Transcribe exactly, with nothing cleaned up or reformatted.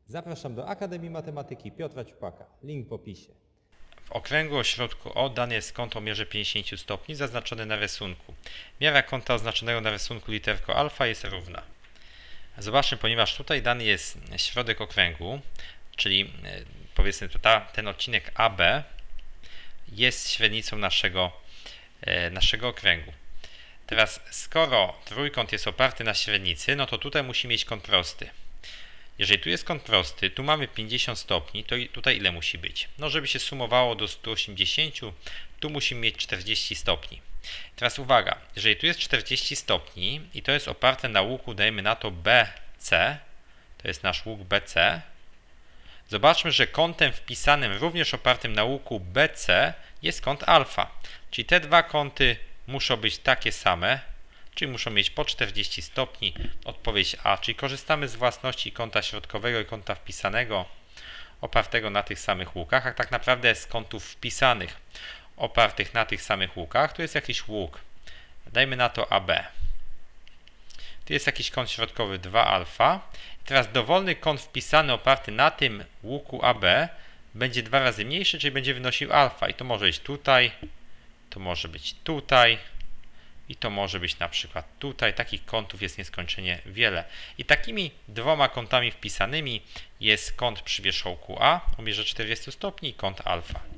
Zapraszam do Akademii Matematyki Piotra Ciupaka. Link w opisie. W okręgu o środku O dane jest kąt o mierze pięćdziesiąt stopni zaznaczony na rysunku. Miara kąta oznaczonego na rysunku literką alfa jest równa. Zobaczmy, ponieważ tutaj dany jest środek okręgu, czyli powiedzmy ta, ten odcinek A B jest średnicą naszego, naszego okręgu. Teraz skoro trójkąt jest oparty na średnicy, no to tutaj musi mieć kąt prosty. Jeżeli tu jest kąt prosty, tu mamy pięćdziesiąt stopni, to tutaj ile musi być? No żeby się sumowało do stu osiemdziesięciu, tu musimy mieć czterdzieści stopni. Teraz uwaga, jeżeli tu jest czterdzieści stopni i to jest oparte na łuku, dajmy na to B C, to jest nasz łuk B C, zobaczmy, że kątem wpisanym również opartym na łuku B C jest kąt alfa. Czyli te dwa kąty muszą być takie same, czyli muszą mieć po czterdzieści stopni. Odpowiedź A, czyli korzystamy z własności kąta środkowego i kąta wpisanego opartego na tych samych łukach, a tak naprawdę z kątów wpisanych opartych na tych samych łukach, tu jest jakiś łuk, dajmy na to A B. Tu jest jakiś kąt środkowy dwa alfa. I teraz dowolny kąt wpisany oparty na tym łuku A B będzie dwa razy mniejszy, czyli będzie wynosił alfa. I to może być tutaj, to może być tutaj i to może być na przykład tutaj. Takich kątów jest nieskończenie wiele. I takimi dwoma kątami wpisanymi jest kąt przy wierzchołku A o mierze czterdziestu stopni i kąt alfa.